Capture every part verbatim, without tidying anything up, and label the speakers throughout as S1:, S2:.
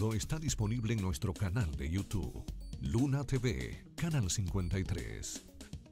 S1: Noticiero está disponible en nuestro canal de YouTube, Luna T V, Canal cincuenta y tres.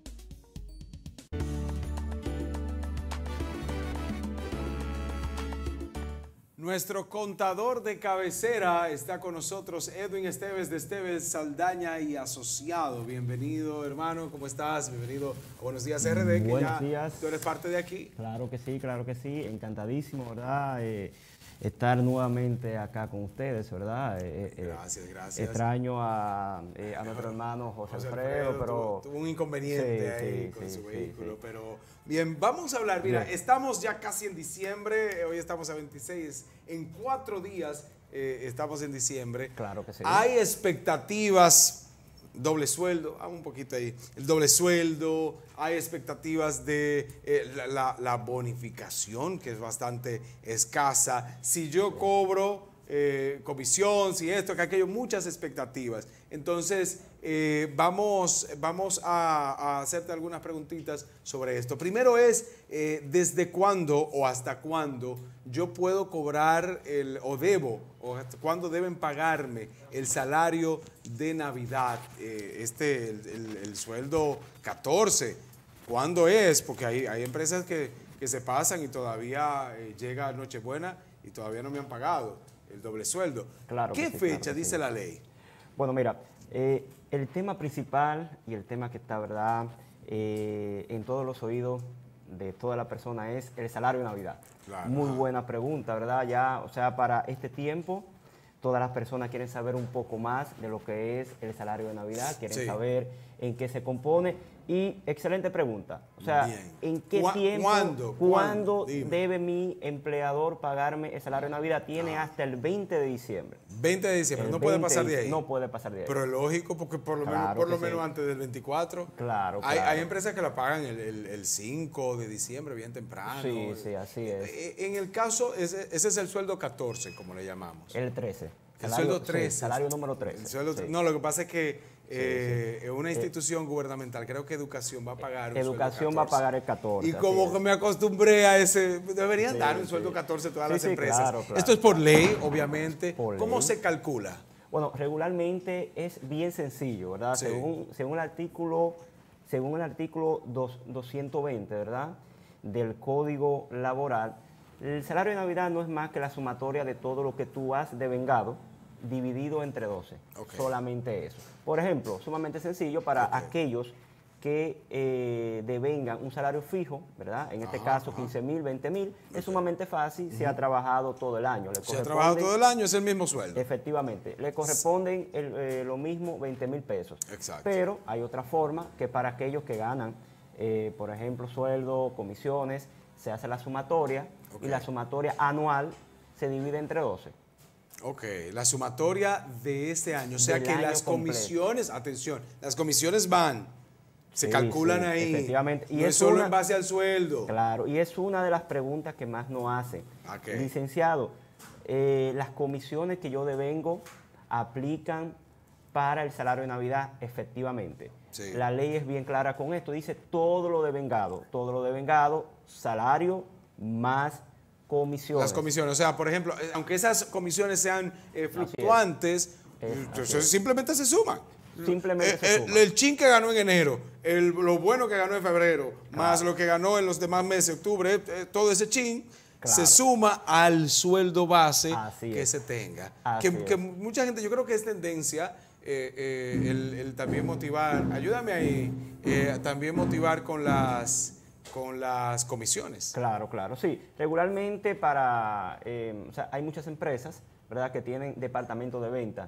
S2: Nuestro contador de cabecera está con nosotros, Edwin Esteves de Esteves Saldaña y Asociado. Bienvenido, hermano, ¿cómo estás? Bienvenido a Buenos Días R D, que
S3: Buenos
S2: ya
S3: días.
S2: Tú eres parte de aquí.
S3: Claro que sí, claro que sí. Encantadísimo, ¿verdad? Eh, estar nuevamente acá con ustedes, ¿verdad? Eh, eh,
S2: Gracias, gracias.
S3: Extraño a, eh, a nuestro hermano José,
S2: José
S3: Alfredo,
S2: Alfredo,
S3: pero...
S2: tuvo, tuvo un inconveniente
S3: Sí,
S2: ahí
S3: sí,
S2: con
S3: sí,
S2: su
S3: sí,
S2: vehículo,
S3: sí.
S2: pero bien, vamos a hablar. Mira,
S3: Bien.
S2: estamos ya casi en diciembre, hoy estamos a veintiséis, en cuatro días eh, estamos en diciembre.
S3: Claro que sí.
S2: Hay expectativas, doble sueldo, vamos un poquito ahí, el doble sueldo, hay expectativas de eh, la, la- la bonificación, que es bastante escasa. Si yo cobro eh, comisión, si esto, que aquello, muchas expectativas. Entonces, eh, vamos, vamos a, a hacerte algunas preguntitas sobre esto. Primero es, eh, ¿desde cuándo o hasta cuándo yo puedo cobrar el, o debo, o hasta cuándo deben pagarme el salario de Navidad? Eh, este, el, el- el sueldo catorce, ¿cuándo es? Porque hay, hay empresas que, que se pasan y todavía eh, llega Nochebuena y todavía no me han pagado el doble sueldo.
S3: Claro
S2: ¿Qué
S3: que sí,
S2: fecha
S3: claro que
S2: dice
S3: sí.
S2: la ley?
S3: Bueno, mira, eh, el tema principal y el tema que está, ¿verdad?, eh, en todos los oídos de toda la persona es el salario de Navidad.
S2: Claro,
S3: Muy
S2: ajá.
S3: buena pregunta, ¿verdad? Ya, o sea, para este tiempo, todas las personas quieren saber un poco más de lo que es el salario de Navidad, quieren
S2: Sí.
S3: saber en qué se compone. Y excelente pregunta. O sea,
S2: Bien.
S3: ¿en qué
S2: ¿Cuá-
S3: tiempo,
S2: cuándo?
S3: cuándo
S2: ¿Cuándo? Dime.
S3: debe mi empleador pagarme el salario de Navidad? Tiene
S2: Ah.
S3: hasta el veinte de diciembre.
S2: veinte de diciembre,
S3: El
S2: no puede
S3: veinte
S2: pasar de ahí.
S3: No puede pasar de ahí.
S2: Pero es lógico, porque por lo menos,
S3: Claro
S2: por lo
S3: que
S2: menos
S3: sí.
S2: antes del veinticuatro.
S3: Claro,
S2: Hay,
S3: claro.
S2: hay empresas que la pagan el, el- el cinco de diciembre, bien temprano.
S3: Sí, sí, así es.
S2: Eh, En el caso, ese, ese es el sueldo catorce, como le llamamos.
S3: El trece.
S2: El
S3: Salario-
S2: sueldo
S3: sí,
S2: trece.
S3: salario número trece.
S2: El sueldo tre-
S3: sí.
S2: No, lo que pasa es que eh, una institución gubernamental, creo que Educación va a pagar un
S3: Educación
S2: sueldo
S3: va a
S2: catorce.
S3: pagar el catorce.
S2: Y
S3: así
S2: como
S3: es.
S2: que me acostumbré a ese, deberían
S3: Sí,
S2: dar un
S3: sí.
S2: sueldo catorce todas
S3: Sí,
S2: las
S3: sí,
S2: empresas.
S3: claro, claro,
S2: Esto es por
S3: claro.
S2: ley, obviamente.
S3: Por
S2: ¿Cómo
S3: ley.
S2: se calcula?
S3: Bueno, regularmente es bien sencillo, ¿verdad?
S2: Sí.
S3: Según, según el artículo, según el artículo dos- doscientos veinte, ¿verdad?, del Código Laboral, el salario de Navidad no es más que la sumatoria de todo lo que tú has devengado dividido entre doce.
S2: Ok.
S3: Solamente eso. Por ejemplo, sumamente sencillo para
S2: Ok.
S3: aquellos que eh, devengan un salario fijo, ¿verdad? En este
S2: Ajá,
S3: caso,
S2: ajá.
S3: quince mil, veinte mil.
S2: Ok.
S3: Es sumamente fácil, se ha trabajado todo el año. Le
S2: Si ha trabajado
S3: corresponden-
S2: todo el año, es el mismo sueldo.
S3: Efectivamente, le corresponden el, eh, lo mismo veinte mil pesos.
S2: Exacto.
S3: Pero hay otra forma que para aquellos que ganan, eh, por ejemplo, sueldo, comisiones, se hace la sumatoria
S2: Ok.
S3: y la sumatoria anual se divide entre doce.
S2: Ok, la sumatoria de este año. O sea
S3: Del
S2: que
S3: año
S2: las
S3: completo.
S2: comisiones, atención, las comisiones van, se
S3: Sí,
S2: calculan
S3: sí,
S2: ahí.
S3: efectivamente. Y
S2: no es
S3: es
S2: solo
S3: una-
S2: en base al sueldo.
S3: Claro, y es una de las preguntas que más nos hacen.
S2: Ok.
S3: Licenciado, eh, las comisiones que yo devengo aplican para el salario de Navidad, efectivamente.
S2: Sí.
S3: La ley es bien clara con esto, dice todo lo devengado, todo lo devengado, salario más comisiones.
S2: Las comisiones, o sea, por ejemplo, eh, aunque esas comisiones sean eh, fluctuantes,
S3: Es-
S2: eh,
S3: así
S2: eso
S3: es.
S2: simplemente se suman.
S3: Simplemente
S2: Eh,
S3: se
S2: eh,
S3: suman.
S2: El chin que ganó en enero, el- lo bueno que ganó en febrero, más lo que ganó en los demás meses, octubre, eh, todo ese chin
S3: Claro.
S2: se suma al sueldo base
S3: Así
S2: que
S3: es.
S2: se tenga.
S3: Así
S2: Que, que
S3: es.
S2: mucha gente, yo creo que es tendencia eh, eh, el, el también motivar, ayúdame ahí, eh, también motivar con las, con las comisiones.
S3: Claro, claro, sí. Regularmente para, eh, o sea, hay muchas empresas, ¿verdad?, que tienen departamento de venta.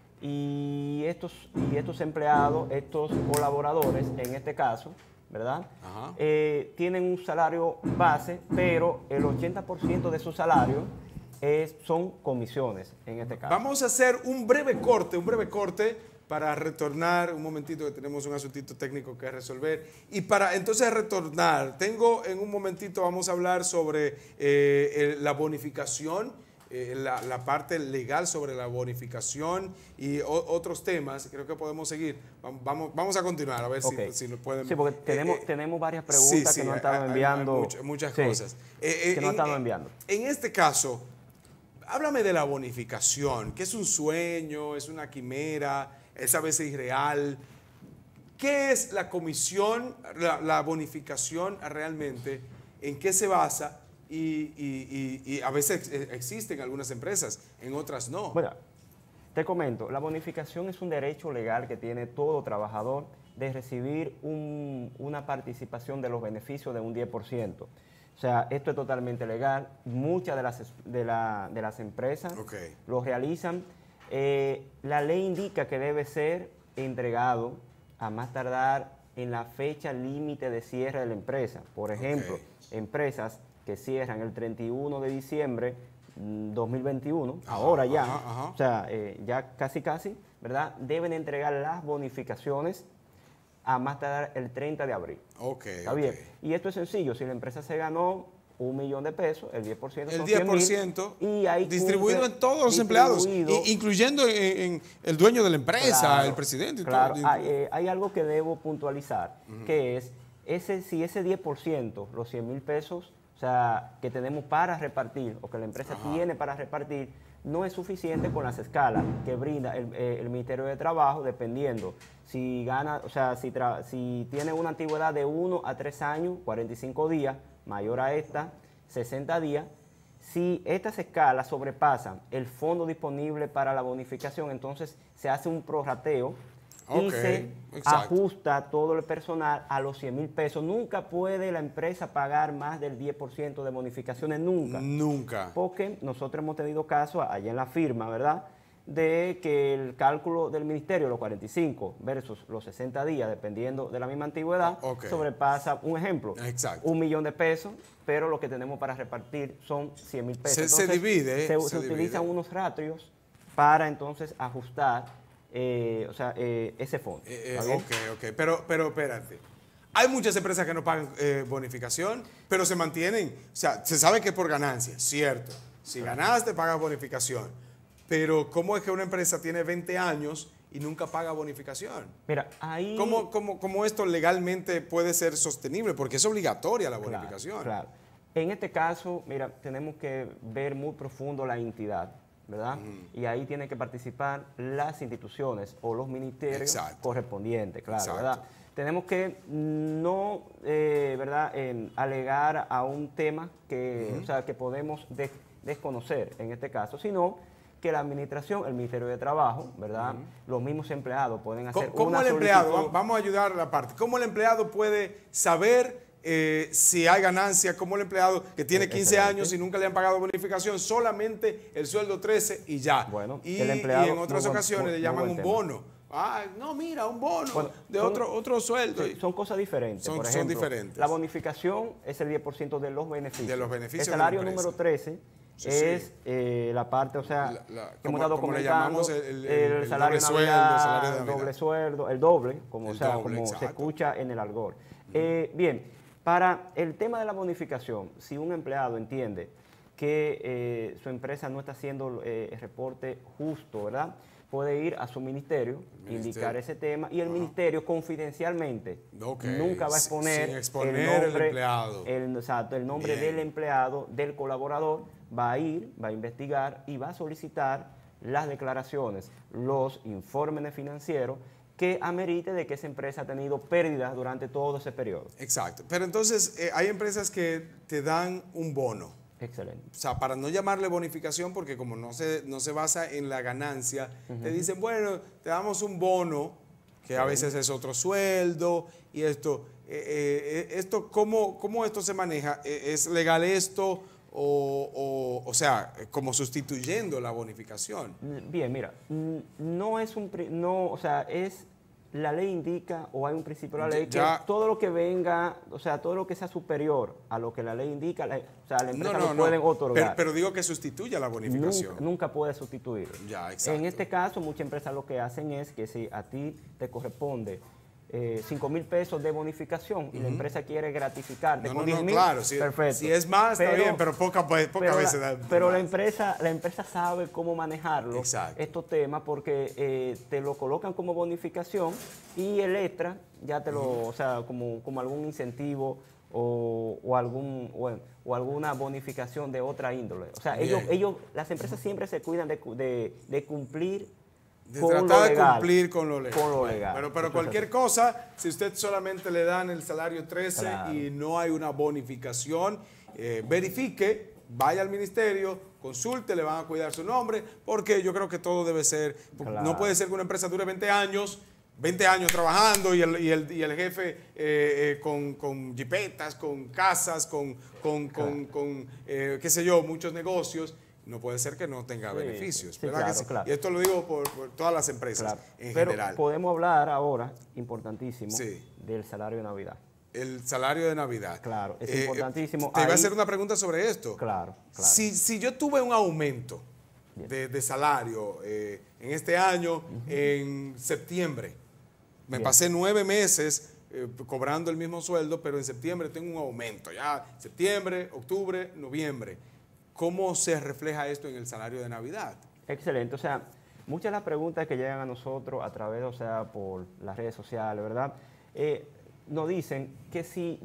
S3: Y estos, y estos empleados, estos colaboradores, en este caso, ¿verdad?,
S2: Ajá.
S3: Eh, tienen un salario base, pero el ochenta por ciento de su salario es, son comisiones, en este caso.
S2: Vamos a hacer un breve corte, un breve corte para retornar, un momentito que tenemos un asuntito técnico que resolver. Y para entonces retornar, tengo en un momentito, vamos a hablar sobre eh, el- la bonificación, eh, la, la parte legal sobre la bonificación y o- otros temas. Creo que podemos seguir. Vam- Vamos, vamos a continuar, a ver
S3: Ok.
S2: si, si nos pueden...
S3: Sí, porque tenemos,
S2: eh, eh,
S3: tenemos varias
S2: sí,
S3: preguntas
S2: sí,
S3: que nos han
S2: hay-
S3: estado
S2: hay- hay
S3: enviando.
S2: muchas, muchas
S3: Sí,
S2: cosas. Eh, eh,
S3: que nos han
S2: en-
S3: estado
S2: en-
S3: enviando.
S2: En este caso, háblame de la bonificación, que es un sueño, es una quimera, es a veces irreal. ¿Qué es la comisión, la, la bonificación realmente? ¿En qué se basa? Y, y, y, y a veces existen algunas empresas, en otras no.
S3: Bueno, te comento, la bonificación es un derecho legal que tiene todo trabajador de recibir un, una participación de los beneficios de un diez por ciento. O sea, esto es totalmente legal. Muchas de las, de la, de las empresas
S2: okay.
S3: lo realizan. Eh, la ley indica que debe ser entregado a más tardar en la fecha límite de cierre de la empresa. Por ejemplo, okay. empresas que cierran el treinta y uno de diciembre dos mil veintiuno, ajá, ahora ya, ajá, ajá. o sea, eh, ya casi casi, ¿verdad? Deben entregar las bonificaciones a más tardar el treinta de abril.
S2: Ok,
S3: ¿Está
S2: okay.
S3: bien? Y esto es sencillo, si la empresa se ganó un millón de pesos, el diez por ciento son
S2: el diez por ciento
S3: cien mil, y hay
S2: distribuido
S3: cumple,
S2: en todos los empleados, y, incluyendo en, en el dueño de la empresa,
S3: claro,
S2: el presidente. Y
S3: claro,
S2: todo.
S3: Hay, eh, hay algo que debo puntualizar, uh-huh. que es, ese, si ese diez por ciento, los cien mil pesos, o sea, que tenemos para repartir, o que la empresa Ajá. tiene para repartir, no es suficiente con las escalas que brinda el, eh, el Ministerio de Trabajo, dependiendo si gana, o sea, si, tra si tiene una antigüedad de uno a tres años, cuarenta y cinco días, mayor a esta, sesenta días. Si estas escalas sobrepasan el fondo disponible para la bonificación, entonces se hace un prorrateo
S2: okay,
S3: y se
S2: exacto.
S3: ajusta todo el personal a los cien mil pesos. Nunca puede la empresa pagar más del diez por ciento de bonificaciones, nunca.
S2: Nunca.
S3: Porque nosotros hemos tenido casos allá en la firma, ¿verdad?, de que el cálculo del ministerio, los cuarenta y cinco versus los sesenta días, dependiendo de la misma antigüedad, okay. sobrepasa, un ejemplo,
S2: Exacto.
S3: un millón de pesos, pero lo que tenemos para repartir son cien mil pesos.
S2: Se,
S3: entonces,
S2: se divide.
S3: Se,
S2: se,
S3: se
S2: divide.
S3: utilizan unos ratios para entonces ajustar eh, o sea, eh, ese fondo.
S2: Eh, eh, ok, ok, pero, pero espérate. Hay muchas empresas que no pagan eh, bonificación, pero se mantienen, o sea, se sabe que es por ganancia, cierto. Si ganaste, pagas bonificación. Pero ¿cómo es que una empresa tiene veinte años y nunca paga bonificación?
S3: Mira, ahí...
S2: ¿Cómo, cómo, cómo esto legalmente puede ser sostenible? Porque es obligatoria la bonificación.
S3: Claro, claro. En este caso, mira, tenemos que ver muy profundo la entidad, ¿verdad? Mm. Y ahí tienen que participar las instituciones o los ministerios Exacto. correspondientes, claro, Exacto. ¿verdad? Tenemos que no, eh, ¿verdad?, eh, alegar a un tema que, uh-huh. o sea, que podemos de desconocer en este caso, sino que la administración, el Ministerio de Trabajo, ¿verdad?, uh-huh. los mismos empleados pueden hacer
S2: ¿Cómo,
S3: una
S2: ¿Cómo el empleado,
S3: solicitud?
S2: vamos a ayudar a la parte, cómo el empleado puede saber eh, si hay ganancia, cómo el empleado que tiene quince Excelente. años y nunca le han pagado bonificación, solamente el sueldo trece y ya?
S3: Bueno,
S2: y,
S3: el empleado,
S2: y en otras ocasiones
S3: buen,
S2: le llaman un
S3: tema.
S2: bono. Ah, no, mira, un bono
S3: bueno,
S2: de
S3: son,
S2: otro, otro sueldo.
S3: Sí, son cosas diferentes.
S2: Son,
S3: Por ejemplo,
S2: son diferentes.
S3: La bonificación es el diez por ciento de los beneficios.
S2: De los beneficios.
S3: El salario
S2: de la
S3: número trece sí, es sí. Eh, la parte, o sea,
S2: la, la,
S3: que hemos
S2: estado
S3: comentando,
S2: el, el, el,
S3: el salario
S2: doble
S3: Navidad,
S2: sueldo, el salario de
S3: el
S2: Navidad.
S3: doble sueldo, el doble, como,
S2: el
S3: o sea,
S2: doble,
S3: como
S2: exacto.
S3: se escucha en el argot. Uh-huh. eh, bien, para el tema de la bonificación, si un empleado entiende que eh, su empresa no está haciendo eh, el reporte justo, ¿verdad?, puede ir a su ministerio, ministerio, indicar ese tema, y el Ajá. ministerio confidencialmente
S2: okay.
S3: nunca va a exponer,
S2: Sin exponer
S3: el nombre,
S2: el empleado.
S3: El, exacto, el nombre Bien. del empleado, del colaborador, va a ir, va a investigar y va a solicitar las declaraciones, los informes financieros que amerite de que esa empresa ha tenido pérdidas durante todo ese periodo.
S2: Exacto. Pero entonces eh, hay empresas que te dan un bono.
S3: Excelente.
S2: O sea, para no llamarle bonificación, porque como no se, no se basa en la ganancia, uh-huh. te dicen, bueno, te damos un bono, que a veces es otro sueldo, y esto, eh, eh, esto ¿cómo, ¿cómo esto se maneja? ¿Es legal esto? O, o, o sea, como sustituyendo la bonificación.
S3: Bien, mira, no es un, no, o sea, es... La ley indica, o hay un principio de la ley, ya, que todo lo que venga, o sea, todo lo que sea superior a lo que la ley indica, la, o sea, la empresa no, no, no pueden no. otorgar.
S2: Pero, pero digo que sustituya la bonificación.
S3: Nunca, nunca puede sustituir.
S2: Ya, exacto.
S3: En este caso, muchas empresas lo que hacen es que si a ti te corresponde eh, cinco mil pesos de bonificación y uh-huh. la empresa quiere gratificarte
S2: no,
S3: con
S2: no,
S3: diez mil,
S2: no, claro, si,
S3: perfecto.
S2: Si es más, está
S3: pero,
S2: bien, pero pocas poca
S3: pero
S2: veces
S3: la,
S2: da
S3: Pero
S2: más.
S3: la empresa, la empresa sabe cómo manejarlo,
S2: exacto.
S3: estos temas, porque eh, te lo colocan como bonificación y el extra ya te lo, uh-huh. o sea, como, como algún incentivo o, o algún, o, o alguna bonificación de otra índole. O sea, ellos,
S2: Bien.
S3: ellos, las empresas siempre se cuidan de, cu- de, de cumplir
S2: De
S3: con
S2: tratar
S3: lo
S2: de
S3: legal.
S2: cumplir con lo legal.
S3: Con lo
S2: Bueno,
S3: legal.
S2: Pero, pero
S3: Eso es
S2: cualquier
S3: así.
S2: cosa, si usted solamente le dan el salario trece
S3: Claro.
S2: y no hay una bonificación, eh, verifique, vaya al ministerio, consulte, le van a cuidar su nombre, porque yo creo que todo debe ser,
S3: Claro.
S2: no puede ser que una empresa dure veinte años, veinte años trabajando y el, y el, y el jefe eh, eh, con, con jipetas, con casas, con, con, con, con, eh, qué sé yo, muchos negocios. No puede ser que no tenga
S3: Sí,
S2: beneficios,
S3: sí,
S2: ¿verdad?
S3: claro,
S2: que sí?
S3: claro.
S2: Y esto lo digo por, por todas las empresas
S3: Claro.
S2: en
S3: Pero
S2: general.
S3: podemos hablar ahora, importantísimo,
S2: Sí.
S3: del salario de Navidad.
S2: El salario de Navidad.
S3: Claro, es
S2: Eh,
S3: importantísimo.
S2: Te iba a
S3: Ahí-
S2: hacer una pregunta sobre esto.
S3: Claro, claro.
S2: Si, si yo tuve un aumento
S3: Bien.
S2: de, de salario eh, en este año, en septiembre, me
S3: Bien.
S2: pasé nueve meses eh, cobrando el mismo sueldo, pero en septiembre tengo un aumento. Ya septiembre, octubre, noviembre. ¿Cómo se refleja esto en el salario de Navidad?
S3: Excelente. O sea, muchas de las preguntas que llegan a nosotros a través, o sea, por las redes sociales, ¿verdad? Eh, nos dicen que si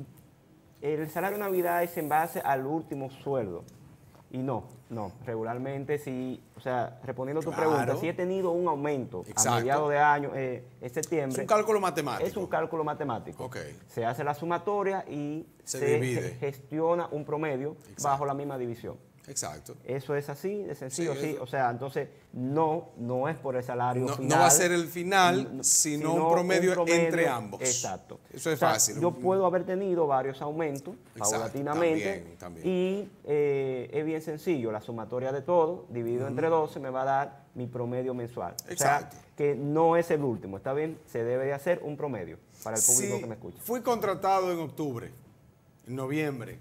S3: el salario de Navidad es en base al último sueldo. Y no, no. Regularmente, si, o sea, respondiendo a tu
S2: Claro.
S3: pregunta, si he tenido un aumento
S2: Exacto.
S3: a mediados de año, eh, en
S2: Es
S3: septiembre.
S2: un cálculo matemático.
S3: Es un cálculo matemático.
S2: Ok.
S3: Se hace la sumatoria y
S2: Se
S3: se,
S2: divide.
S3: ge- gestiona un promedio
S2: Exacto.
S3: bajo la misma división.
S2: Exacto.
S3: Eso es así, de sencillo,
S2: Sí,
S3: sí.
S2: eso-
S3: O sea, entonces, no, no es por el salario
S2: No,
S3: final.
S2: no va a ser el final,
S3: n-
S2: sino, un, promedio entre ambos.
S3: Exacto.
S2: Eso es
S3: O sea,
S2: fácil.
S3: Yo
S2: Un-
S3: puedo haber tenido varios aumentos
S2: Exacto,
S3: paulatinamente.
S2: también, también.
S3: Y eh, es bien sencillo, la sumatoria de todo, dividido entre doce, me va a dar mi promedio mensual.
S2: Exacto.
S3: O sea, que no es el último, ¿está bien? Se debe de hacer un promedio para el público
S2: Si
S3: que me escucha.
S2: fui contratado en octubre, en noviembre,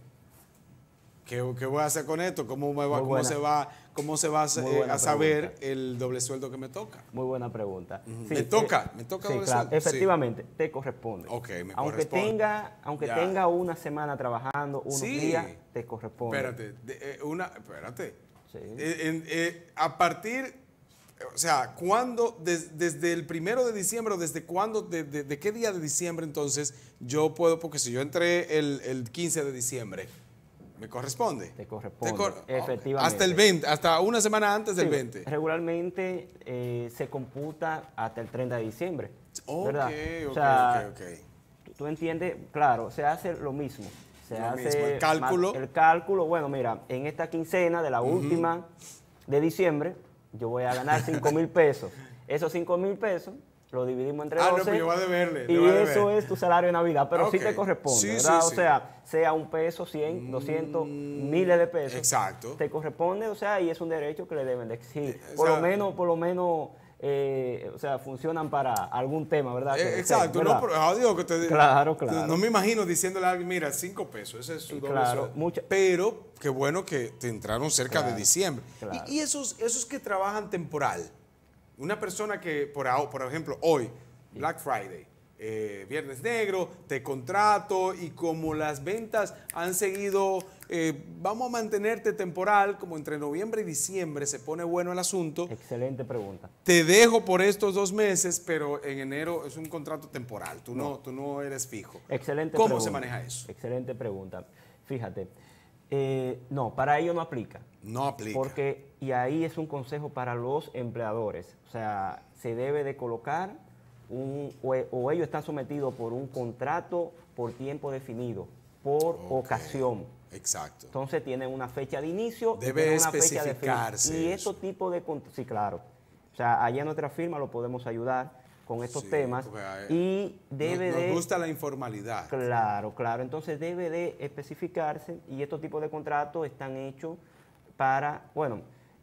S2: ¿qué, qué voy a hacer con esto? ¿Cómo, me va,
S3: Muy
S2: cómo
S3: buena.
S2: se va, cómo se va a,
S3: Muy
S2: eh,
S3: buena
S2: a saber
S3: pregunta.
S2: el doble sueldo que me toca?
S3: Muy buena pregunta. Sí,
S2: ¿Me
S3: eh,
S2: toca? ¿Me toca
S3: sí,
S2: doble
S3: claro,
S2: sueldo? Sí.
S3: efectivamente, te corresponde.
S2: Ok, me
S3: aunque
S2: corresponde.
S3: tenga, aunque
S2: Ya.
S3: tenga una semana trabajando, unos
S2: Sí.
S3: días, te corresponde.
S2: Espérate, de- eh, una, espérate.
S3: Sí.
S2: Eh, en- eh, a partir, eh, o sea, ¿cuándo, des- desde el primero de diciembre o desde cuándo, de, de- de qué día de diciembre entonces yo puedo, porque si yo entré el, el quince de diciembre, ¿me corresponde?
S3: Te corresponde,
S2: Te cor-
S3: efectivamente.
S2: Hasta el veinte, hasta una semana antes del
S3: Sí,
S2: veinte.
S3: Regularmente eh, se computa hasta el treinta de diciembre.
S2: Ok,
S3: ¿verdad?
S2: ok,
S3: O sea,
S2: ok, ok.
S3: tú- tú entiendes, claro, se hace lo mismo. Se
S2: Lo
S3: hace
S2: mismo, el cálculo.
S3: ma- El cálculo, bueno, mira, en esta quincena de la última de diciembre, yo voy a ganar cinco mil pesos. Esos cinco mil pesos lo dividimos entre
S2: Ah, no,
S3: doce.
S2: pues yo voy a deberle, le
S3: Y
S2: voy a
S3: eso
S2: deber.
S3: es tu salario de Navidad, pero sí
S2: Ok.
S3: te corresponde,
S2: Sí, sí,
S3: ¿verdad?
S2: sí.
S3: O sea, sea un peso, cien, doscientos, miles de pesos.
S2: Exacto.
S3: Te corresponde, o sea, y es un derecho que le deben de exigir.
S2: Eh, o
S3: Por
S2: sea-
S3: lo menos, por lo menos, eh, o sea, funcionan para algún tema, ¿verdad? Que
S2: Eh,
S3: deseen,
S2: exacto,
S3: ¿verdad?
S2: no, pero, ah, digo que te-
S3: Claro, claro.
S2: No me imagino diciéndole a alguien, mira, cinco pesos, ese es su
S3: Y
S2: doble
S3: claro,
S2: sueldo.
S3: mucha-
S2: Pero qué bueno que te entraron cerca
S3: Claro,
S2: de diciembre.
S3: claro.
S2: Y, y esos, esos que trabajan temporal, una persona que, por, aho- por ejemplo, hoy, Black Friday, eh, Viernes Negro, te contrato y como las ventas han seguido, eh, vamos a mantenerte temporal, como entre noviembre y diciembre se pone bueno el asunto.
S3: Excelente pregunta.
S2: Te dejo por estos dos meses, pero en enero es un contrato temporal. Tú no, tú no eres fijo.
S3: Excelente
S2: ¿Cómo
S3: pregunta.
S2: se maneja eso?
S3: Excelente pregunta. Fíjate, eh, no, para ello no aplica.
S2: No aplica.
S3: Porque, y ahí es un consejo para los empleadores, o sea, se debe de colocar un, o, o ellos están sometidos por un contrato por tiempo definido, por
S2: Ok.
S3: ocasión.
S2: Exacto.
S3: Entonces tienen una fecha de inicio, y
S2: Debe
S3: tienen una fecha de fin.
S2: especificarse
S3: Y
S2: eso.
S3: estos tipos de, cont- sí, claro. O sea, allá en nuestra firma lo podemos ayudar con estos
S2: Sí,
S3: temas
S2: porque, eh,
S3: y debe
S2: nos, nos
S3: de...
S2: gusta la informalidad.
S3: Claro, claro. Entonces debe de especificarse y estos tipos de contratos están hechos para, bueno,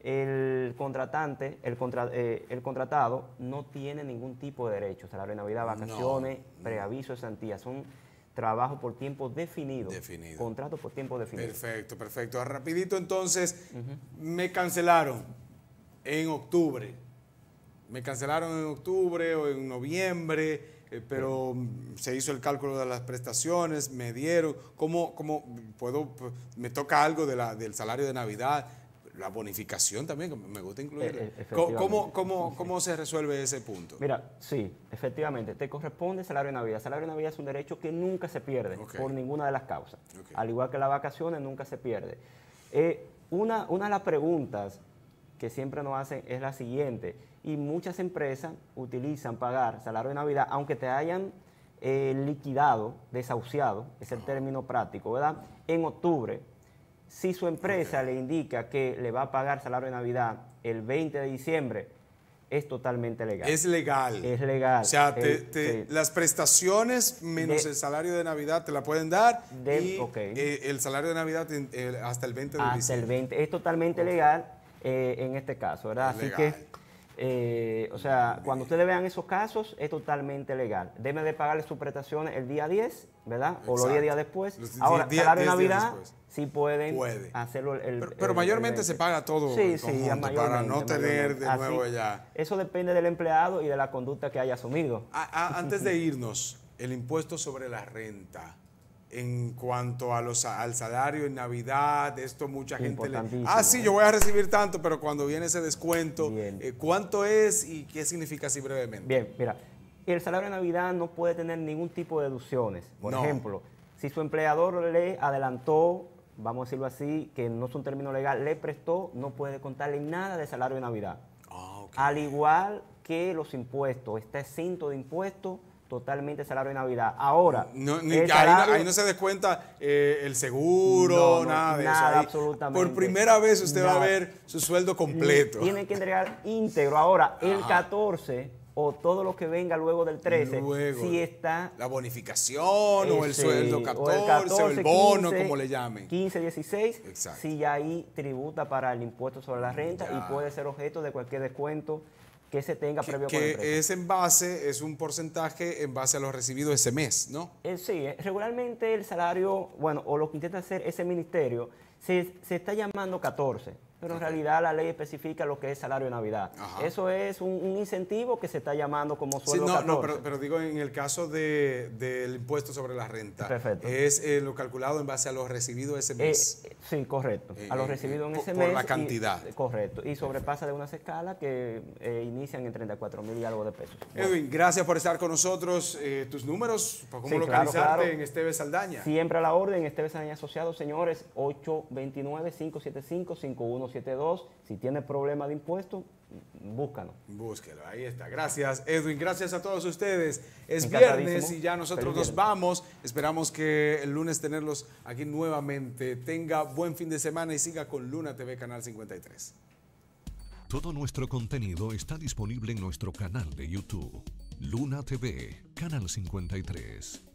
S3: el contratante, el, contra- eh, el contratado no tiene ningún tipo de derecho, salario de Navidad, vacaciones, preaviso de Santía, son trabajos por tiempo definido,
S2: Definido.
S3: contratos por tiempo definido.
S2: Perfecto, perfecto. Rapidito entonces, me cancelaron en octubre. Me cancelaron en octubre o en noviembre, eh, pero mm, se hizo el cálculo de las prestaciones, me dieron. ¿Cómo, cómo puedo? Me toca algo de la, del salario de Navidad. la bonificación también, que me gusta incluir.
S3: E- e-
S2: ¿Cómo, cómo,
S3: efectivamente.
S2: cómo, cómo se resuelve ese punto?
S3: Mira, sí, efectivamente, te corresponde salario de Navidad. Salario de Navidad es un derecho que nunca se pierde
S2: Ok.
S3: por ninguna de las causas.
S2: Ok.
S3: Al igual que las vacaciones, nunca se pierde. Eh, una, una de las preguntas que siempre nos hacen es la siguiente, y muchas empresas utilizan pagar salario de Navidad, aunque te hayan eh, liquidado, desahuciado, es el término práctico, ¿verdad? En octubre, si su empresa
S2: Ok.
S3: le indica que le va a pagar salario de Navidad el veinte de diciembre, es totalmente legal.
S2: Es legal.
S3: Es legal.
S2: O sea, te-
S3: Eh,
S2: te-
S3: sí.
S2: las prestaciones menos
S3: De-
S2: el salario de Navidad te la pueden dar
S3: De-
S2: y
S3: ok.
S2: eh, el salario de Navidad eh, hasta el veinte de
S3: Hasta el
S2: diciembre.
S3: veinte. Es totalmente legal eh, en este caso, ¿verdad?
S2: Es
S3: Así
S2: legal.
S3: que, eh, o sea, cuando ustedes vean esos casos, es totalmente legal. Debe de pagarle sus prestaciones el día diez, ¿verdad? O los
S2: Exacto.
S3: diez días después.
S2: Los
S3: Ahora,
S2: diez-
S3: salario de
S2: diez días
S3: Navidad,
S2: después.
S3: sí pueden
S2: Puede.
S3: hacerlo el,
S2: Pero,
S3: el-
S2: pero
S3: el
S2: mayormente
S3: veinte.
S2: se paga todo
S3: Sí,
S2: en
S3: sí,
S2: conjunto para
S3: mayormente,
S2: no tener de
S3: mayormente.
S2: nuevo
S3: Así,
S2: ya.
S3: Eso depende del empleado y de la conducta que haya asumido.
S2: A- a- antes de irnos, el impuesto sobre la renta. En cuanto a los, al salario en Navidad, esto mucha gente le...
S3: Importantísimo.
S2: Ah, sí, yo voy a recibir tanto, pero cuando viene ese descuento,
S3: Bien.
S2: eh, ¿cuánto es y qué significa así brevemente?
S3: Bien, mira, el salario de Navidad no puede tener ningún tipo de deducciones. Por
S2: No.
S3: ejemplo, si su empleador le adelantó, vamos a decirlo así, que no es un término legal, le prestó, no puede contarle nada de salario de Navidad.
S2: Ah, ok.
S3: Al igual que los impuestos, está exento de impuestos totalmente salario de Navidad. Ahora,
S2: No, ni-
S3: el
S2: ahí, no,
S3: salario-
S2: ahí no se descuenta eh, el seguro,
S3: No, no,
S2: nada de
S3: nada,
S2: eso. Ahí,
S3: absolutamente.
S2: Por primera vez usted va a
S3: Nada.
S2: ver su sueldo completo.
S3: Tiene que entregar íntegro. Ahora, el
S2: Ajá.
S3: catorce o todo lo que venga luego del trece,
S2: Luego,
S3: si está
S2: la bonificación o el
S3: ese,
S2: sueldo
S3: o
S2: catorce o el, bono,
S3: quince,
S2: como le llamen.
S3: quince, dieciséis,
S2: Exacto.
S3: si ya ahí tributa para el impuesto sobre la renta
S2: Ya.
S3: y puede ser objeto de cualquier descuento que se tenga
S2: Que,
S3: previo con la
S2: que
S3: empresa.
S2: es en base, es un porcentaje en base a los recibidos ese mes, ¿no?
S3: Eh, sí, eh, regularmente el salario, bueno, o lo que intenta hacer ese ministerio, se, se está llamando catorce, pero en realidad la ley especifica lo que es salario de Navidad.
S2: Ajá.
S3: Eso es un, un incentivo que se está llamando como
S2: Sí,
S3: sueldo
S2: no,
S3: catorce.
S2: no, pero, pero digo en el caso de, del impuesto sobre la renta,
S3: Perfecto.
S2: es eh, lo calculado en base a los recibidos ese
S3: Eh,
S2: mes.
S3: eh, sí, correcto.
S2: Eh,
S3: A los
S2: eh,
S3: recibidos en
S2: por-
S3: ese
S2: por
S3: mes.
S2: la
S3: y-
S2: cantidad.
S3: correcto. Y sobrepasa de unas escalas que eh, inician en treinta y cuatro mil y algo de pesos. Bueno,
S2: Edwin, gracias por estar con nosotros. Eh, tus números, ¿cómo
S3: Sí, claro,
S2: localizarte
S3: claro.
S2: en Esteves Saldaña?
S3: siempre a la orden, Esteves Saldaña Asociados, señores, ocho dos nueve, cinco siete cinco, cinco uno siete dos. Si tiene problema de impuestos, búscanos.
S2: Búsquelo, ahí está. Gracias, Edwin. Gracias a todos ustedes. Es
S3: Encantadísimo.
S2: viernes y ya nosotros
S3: Feliz
S2: nos
S3: viernes.
S2: vamos. Esperamos que el lunes tenerlos aquí nuevamente. Tenga buen fin de semana y siga con Luna T V Canal cincuenta y tres.
S1: Todo nuestro contenido está disponible en nuestro canal de YouTube. Luna T V, Canal cincuenta y tres.